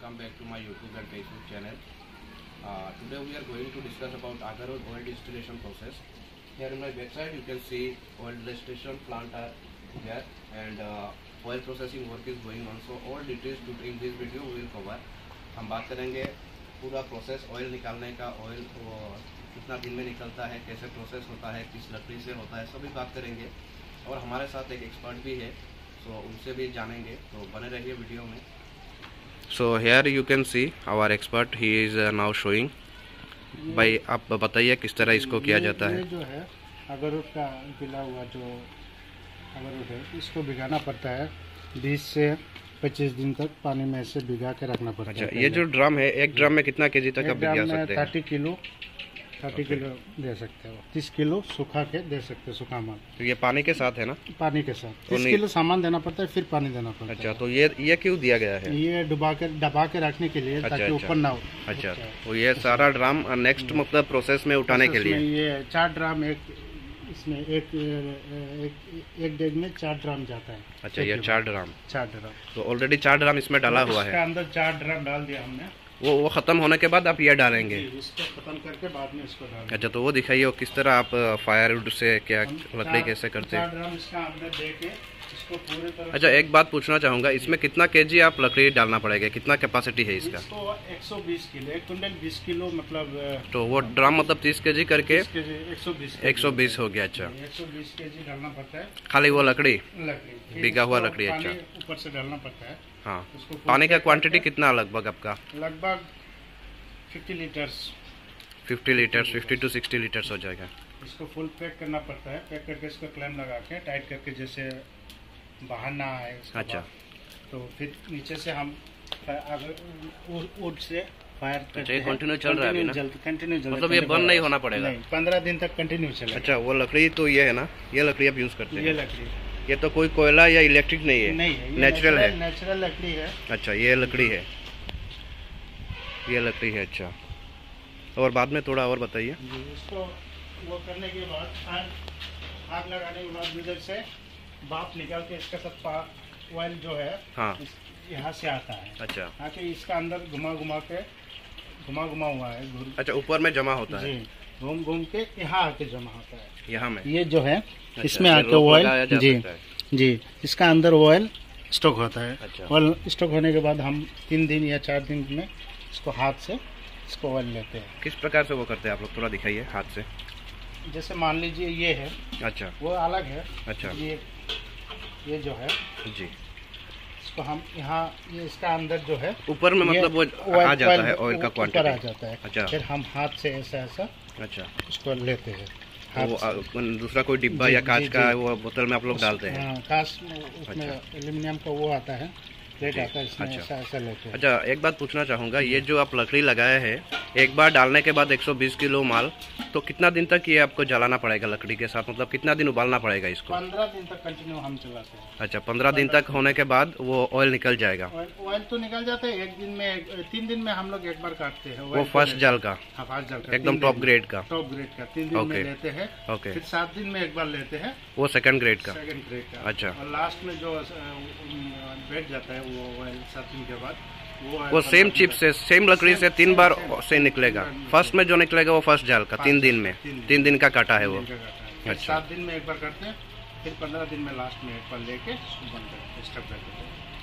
welcome back to my YouTube and Facebook channel. Today we are going to discuss about Agar Road oil distillation process. Here in my backside you can see oil distillation plant are here and oil processing work is going on. So all details in this video we will cover. हम बात करेंगे पूरा process oil निकालने का, oil कितना दिन में निकलता है, कैसे प्रोसेस होता है, किस लकड़ी से होता है, सभी बात करेंगे। और हमारे साथ एक एक्सपर्ट भी है, तो उनसे भी जानेंगे, तो बने रहिए वीडियो में। So here you can see our expert, he is now showing. भाई आप बताइए किस तरह इसको किया जाता है। जो है अगरूट का गिला हुआ जो अगरूट है, इसको भिगाना पड़ता है 20 से 25 दिन तक पानी में ऐसे भिगा के रखना पड़ता है। अच्छा, ये जो ड्रम है, एक ड्रम में कितना केजी तक आप भिगा सकते हैं? 30 किलो दे सकते हो। 30 किलो सूखा के दे सकते हो, सूखा माल। तो ये पानी के साथ है ना? पानी के साथ 30 किलो सामान देना पड़ता है, फिर पानी देना पड़ता है। अच्छा, तो ये क्यों दिया गया है? ये दबा के रखने के लिए, ताकि ऊपर ना हो। अच्छा, तो ये सारा ड्रम नेक्स्ट मतलब प्रोसेस में उठाने के लिए ये 4 ड्रम इसमें एक डेग में 4 ड्रम जाता है। अच्छा, ये 4 ड्रम तो ऑलरेडी 4 ड्रम इसमें डाला हुआ है। अंदर 4 ड्रम डाल दिया हमने। वो खत्म होने के बाद आप ये डालेंगे? इसको खत्म करके बाद में इसको डालेंगे। अच्छा, तो वो दिखाइए वो किस तरह आप फायरवुड से क्या लकड़ी कैसे करते हैं? 4 ड्रम इसका अंदर दे के इसको पूरी तरह। अच्छा, एक बात पूछना चाहूँगा, इसमें कितना केजी आप लकड़ी डालना पड़ेगा, कितना कैपेसिटी है इसका? इसको 120 किलो, 1 क्विंटल 20 किलो मतलब। तो वो ड्रम मतलब 30 केजी करके 120 हो गया। अच्छा, 120 केजी डालना पड़ता है खाली वो लकड़ी भिगा हुआ लकड़ी। अच्छा, ऊपर से डालना पड़ता है। हाँ, पानी का क्वांटिटी कितना लगभग आपका? लगभग 50 लीटर्स 50 to 60 लीटर्स हो जाएगा। इसको फुल पैक करना पड़ता है। पैक करके इसको क्लैम लगा के टाइट करके, जैसे बाहर ना आए। अच्छा, तो फिर नीचे से हम वुड से फायर करते हैं। कंटिन्यू चल रहा है ना? कंटिन्यू मतलब ये बंद नहीं होना पड़ेगा? 15 दिन तक कंटिन्यू चलेगा। अच्छा, वो लकड़ी तो ये है ना, ये लकड़ी आप यूज करते हैं? ये लकड़ी, ये तो कोई कोयला या इलेक्ट्रिक नहीं है? नहीं है, नेचुरल है। नेचुरल लकड़ी है। अच्छा, ये लकड़ी है, ये लकड़ी है। अच्छा, और बाद में थोड़ा और बताइए। इसको वो करने के बाद आग लगाने के बाद इधर से भाप निकाल के इसका सब ऑयल जो है, हाँ, यहाँ से आता है। अच्छा, आके इसका अंदर घुमा घुमा हुआ है। अच्छा, ऊपर में जमा होता है, घूम के यहाँ आके जमा होता है। यहाँ में ये जो है, अच्छा, इसमें आके ऑयल जी इसका अंदर ऑयल स्टॉक होता है। अच्छा, ऑयल स्टॉक होने के बाद हम 3 दिन या 4 दिन में इसको हाथ से इसको ऑयल लेते हैं। किस प्रकार से वो करते हैं आप लोग, थोड़ा दिखाइए हाथ से। जैसे मान लीजिए ये है, अच्छा, वो अलग है। अच्छा, ये जो है जी, इसको हम यहाँ, ये इसका अंदर जो है ऊपर में मतलब वो आ जाता है, ऑयल का क्वांटिटी आ जाता है। अच्छा, फिर हम हाथ से ऐसा अच्छा इसको लेते हैं। वो दूसरा कोई डिब्बा या कांच का वो बोतल में आप लोग डालते हैं? कांच, उसमें एल्यूमिनियम का वो आता है, प्लेट आता है, इसमें ऐसा लेते हैं। अच्छा, एक बात पूछना चाहूँगा, ये जो आप लकड़ी लगाए हैं, एक बार डालने के बाद 120 किलो माल, तो कितना दिन तक ये आपको जलाना पड़ेगा लकड़ी के साथ? मतलब कितना दिन उबालना पड़ेगा इसको? 15 दिन तक कंटिन्यू हम चलाते हैं। अच्छा, 15 दिन तक होने के बाद वो ऑयल निकल जाएगा? ऑयल तो निकल जाता है 1 दिन में, 3 दिन में हम लोग एक बार काटते हैं। वो फर्स्ट जल का? हाँ, फर्स्ट जल का, एकदम टॉप ग्रेड का। 3 दिन में लेते हैं। ओके, फिर 7 दिन में एक बार लेते हैं, वो सेकंड ग्रेड का। अच्छा, और लास्ट में जो बैठ जाता है वो ऑयल 7 दिन के बाद, वो सेम चिप से, सेम लकड़ी से 3 बार से निकलेगा। फर्स्ट में जो निकलेगा वो फर्स्ट जाल का 3 दिन में, 3 दिन का काटा है वो। अच्छा, 7 दिन में एक बार करते हैं, फिर 15 दिन में लास्ट में एक बार लेके बंद करते हैं।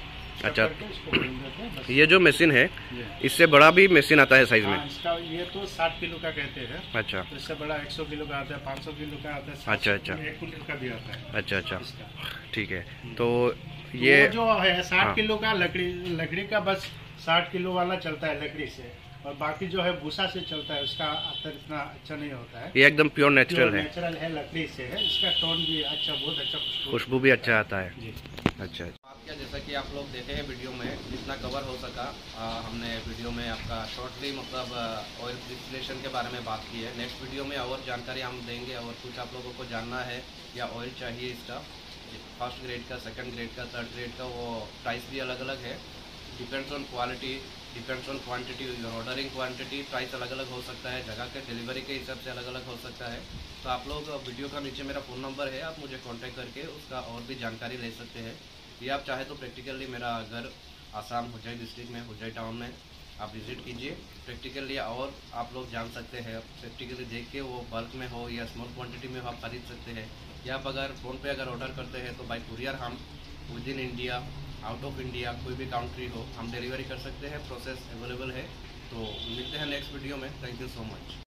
अच्छा, ये जो मशीन है, इससे बड़ा भी मशीन आता है साइज में? इसका ये तो 60 किलो का कहते हैं। अच्छा, तो इससे बड़ा 100 किलो का आता है, 500 किलो का आता है। अच्छा, 1 क्विंटल का भी आता है। अच्छा, ठीक है। तो ये जो है 60 किलो का लकड़ी का, बस 60 किलो वाला चलता है लकड़ी से, और बाकी जो है भूसा से चलता है, उसका असर इतना अच्छा नहीं होता है। ये एकदम प्योर नेचुरल है, लकड़ी से है। इसका टोन भी अच्छा, बहुत अच्छा, खुशबू भी अच्छा आता है। अच्छा, क्या जैसा कि आप लोग देखे हैं वीडियो में, जितना कवर हो सका हमने वीडियो में आपका शॉर्टली मतलब ऑयल डिस्टिलेशन के बारे में बात की है। नेक्स्ट वीडियो में और जानकारी हम देंगे, और कुछ आप लोगों को जानना है या ऑयल चाहिए इसका, फर्स्ट ग्रेड का, सेकंड ग्रेड का, थर्ड ग्रेड का, वो प्राइस भी अलग अलग है। Depends on quality, depends on quantity, ordering quantity, price अलग अलग हो सकता है, जगह के डिलीवरी के हिसाब से अलग अलग हो सकता है। तो आप लोग वीडियो का नीचे मेरा फ़ोन नंबर है, आप मुझे कांटेक्ट करके उसका और भी जानकारी ले सकते हैं। या आप चाहे तो प्रैक्टिकली मेरा घर आसाम हुजाई डिस्ट्रिक्ट में, हुजाई टाउन में आप विज़िट कीजिए प्रैक्टिकली, और आप लोग जान सकते हैं प्रैक्टिकली देख के, वो बल्क में हो या स्मॉल क्वांटिटी में हो आप खरीद सकते हैं। या आप अगर फ़ोन पे अगर ऑर्डर करते हैं तो बाय कुरियर हम within India, out of India, कोई भी कंट्री हो हम डिलीवरी कर सकते हैं, प्रोसेस अवेलेबल है। तो मिलते हैं नेक्स्ट वीडियो में। Thank you so much.